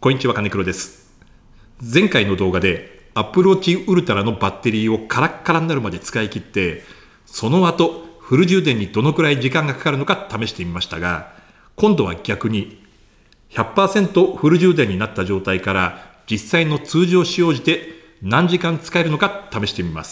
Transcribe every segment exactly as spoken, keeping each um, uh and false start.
こんにちは、金黒です。前回の動画で Apple Watch Ultra のバッテリーをカラッカラになるまで使い切って、その後フル充電にどのくらい時間がかかるのか試してみましたが、今度は逆に ひゃくパーセント フル充電になった状態から実際の通常使用時で何時間使えるのか試してみます。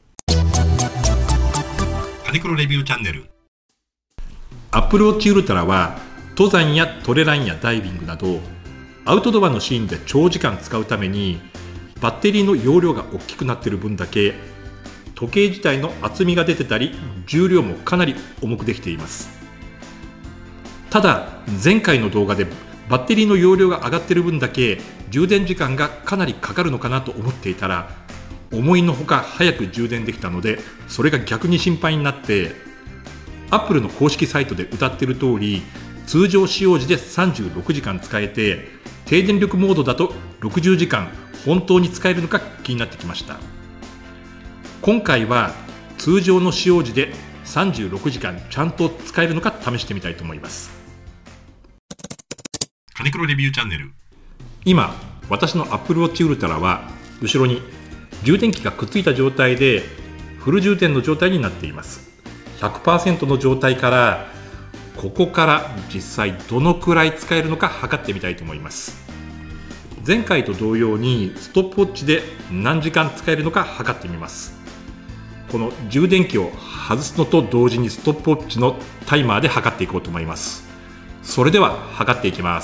金黒レビューチャンネル。 Apple Watch Ultra は登山やトレランやダイビングなどアウトドアのシーンで長時間使うためにバッテリーの容量が大きくなっている分だけ時計自体の厚みが出てたり重量もかなり重くできています。ただ前回の動画でバッテリーの容量が上がっている分だけ充電時間がかなりかかるのかなと思っていたら、思いのほか早く充電できたので、それが逆に心配になって、アップルの公式サイトで謳っている通り通常使用時でさんじゅうろくじかん使えて、低電力モードだとろくじゅうじかん本当に使えるのか気になってきました。今回は通常の使用時でさんじゅうろくじかんちゃんと使えるのか試してみたいと思います。金黒レビューチャンネル。今私の Apple Watch Ultra は後ろに充電器がくっついた状態でフル充電の状態になっています。 ひゃくパーセント の状態からここから実際どのくらい使えるのか測ってみたいと思います。前回と同様にストップウォッチで何時間使えるのか測ってみます。この充電器を外すのと同時にストップウォッチのタイマーで測っていこうと思います。それでは測っていきます。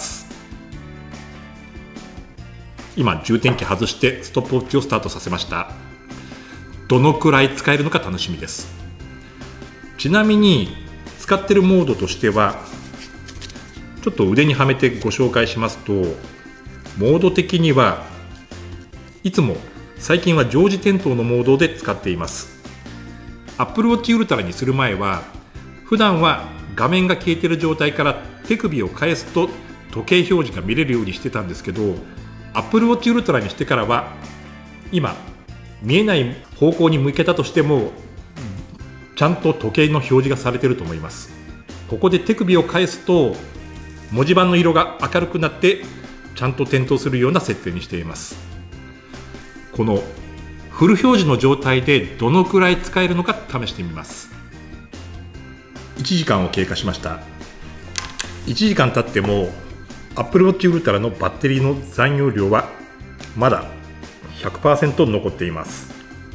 今充電器外してストップウォッチをスタートさせました。どのくらい使えるのか楽しみです。ちなみに使っているモードとしては、ちょっと腕にはめてご紹介しますと、モード的にはいつも最近は常時点灯のモードで使っています。 Apple Watch Ultra にする前は普段は画面が消えている状態から手首を返すと時計表示が見れるようにしてたんですけど、 Apple Watch Ultra にしてからは今見えない方向に向けたとしてもちゃんと時計の表示がされていると思います。ここで手首を返すと文字盤の色が明るくなってちゃんと点灯するような設定にしています。このフル表示の状態でどのくらい使えるのか試してみます。いちじかんを経過しました。いちじかん経っても Apple Watch Ultra のバッテリーの残容量はまだ ひゃくパーセント 残っています。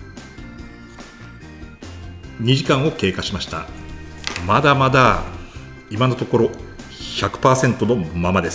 にじかんを経過しました。まだまだ今のところ ひゃくパーセント のままです。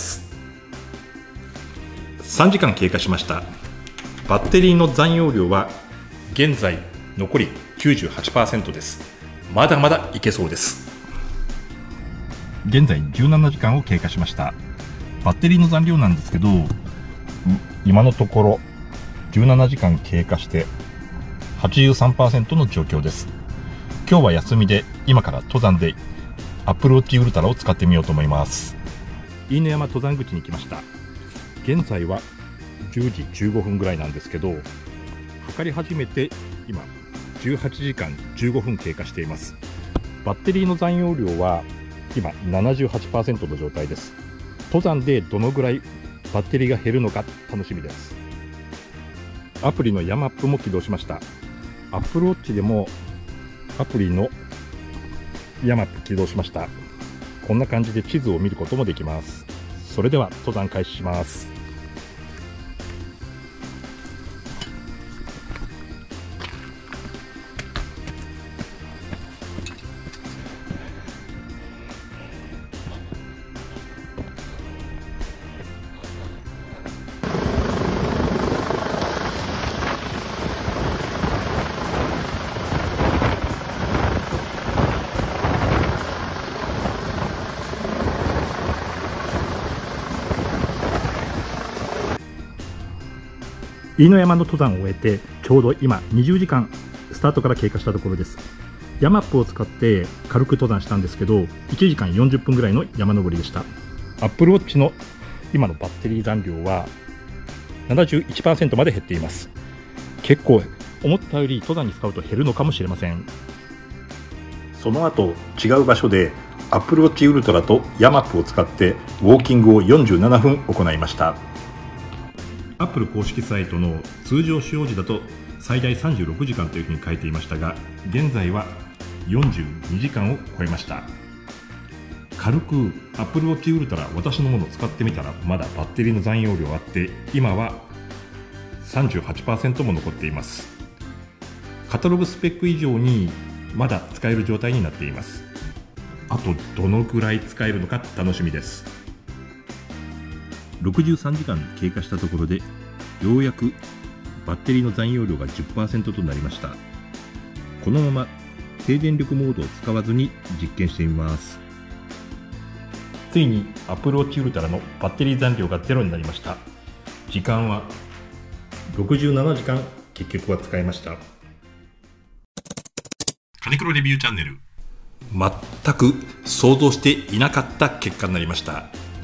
さんじかん経過しました。バッテリーの残容量は現在残り きゅうじゅうはちパーセント です。まだまだいけそうです。現在じゅうななじかんを経過しました。バッテリーの残量なんですけど、今のところじゅうななじかん経過して はちじゅうさんパーセント の状況です。今日は休みで今から登山で Apple Watch Ultra を使ってみようと思います。飯野山登山口に来ました。現在はじゅうじじゅうごふんぐらいなんですけど、測り始めて今じゅうはちじかんじゅうごふん経過しています。バッテリーの残容量は今 ななじゅうはちパーセント の状態です。登山でどのぐらいバッテリーが減るのか楽しみです。アプリのヤマップも起動しました。 Apple Watch でもアプリのヤマップ起動しました。こんな感じで地図を見ることもできます。それでは登山開始します。飯野山の登山を終えてちょうど今にじゅうじかんスタートから経過したところです。ヤマップを使って軽く登山したんですけど、いちじかんよんじゅっぷんぐらいの山登りでした。 Apple Watch の今のバッテリー残量は ななじゅういちパーセント まで減っています。結構思ったより登山に使うと減るのかもしれません。その後違う場所で Apple Watch Ultra とヤマップを使ってウォーキングをよんじゅうななふん行いました。 Apple 公式サイトの通常使用時だと最大さんじゅうろくじかんというふうに書いていましたが、現在はよんじゅうにじかんを超えました。軽く Apple Watch Ultra 私のものを使ってみたらまだバッテリーの残容量あって、今は さんじゅうはちパーセント も残っています。カタログスペック以上にまだ使える状態になっています。あとどのくらい使えるのか楽しみです。ろくじゅうさんじかん経過したところでようやくバッテリーの残容量が じゅっパーセント となりました。このまま低電力モードを使わずに実験してみます。ついに Apple Watch Ultra のバッテリー残量がゼロになりました。時間はろくじゅうななじかん結局は使いました。カネクロレビューチャンネル、全く想像していなかった結果になりました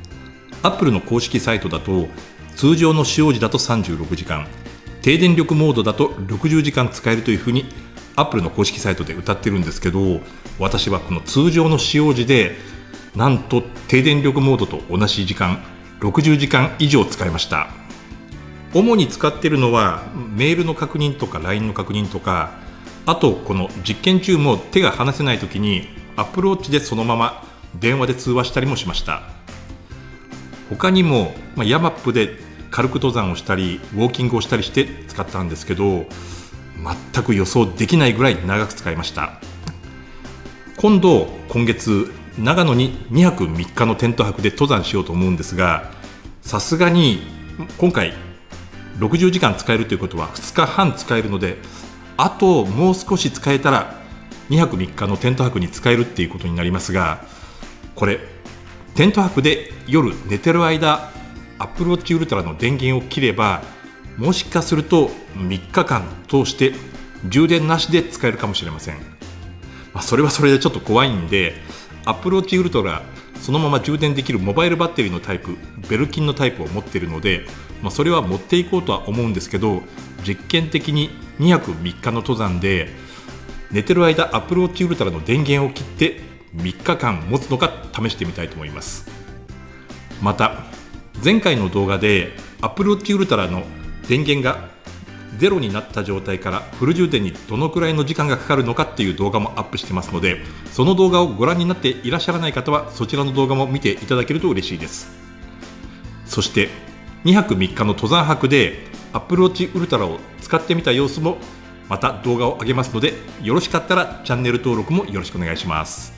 。Apple の公式サイトだと通常の使用時だとさんじゅうろくじかん、低電力モードだとろくじゅうじかん使えるというふうに Apple の公式サイトで謳ってるんですけど、私はこの通常の使用時でなんと低電力モードと同じ時間ろくじゅうじかん以上使いました。主に使っているのはメールの確認とか ライン の確認とか、あとこの実験中も手が離せない時に Apple Watch でそのまま電話で通話したりもしました。他にも、まあ、ヤマップで軽く登山をしたりウォーキングをしたりして使ったんですけど、全く予想できないぐらい長く使いました。今度今月長野ににはくみっかのテント泊で登山しようと思うんですが、さすがに今回ろくじゅうじかん使えるということはふつかはん使えるので、あともう少し使えたらにはくみっかのテント泊に使えるっていうことになりますが、これテント泊で夜寝てる間 Apple Watch Ultra の電源を切れば、もしかするとみっかかん通して充電なしで使えるかもしれません。まあ、それはそれでちょっと怖いんで Apple Watch Ultra そのまま充電できるモバイルバッテリーのタイプ、ベルキンのタイプを持っているので、まあ、それは持っていこうとは思うんですけど、実験的ににはくみっかの登山で寝てる間 Apple Watch Ultra の電源を切ってみっかかん持つのか試してみたいと思います。また前回の動画で Apple Watch Ultra の電源がゼロになった状態からフル充電にどのくらいの時間がかかるのかっていう動画もアップしてますので、その動画をご覧になっていらっしゃらない方はそちらの動画も見ていただけると嬉しいです。そしてにはくみっかの登山泊で Apple Watch Ultra を使ってみた様子もまた動画を上げますので、よろしかったらチャンネル登録もよろしくお願いします。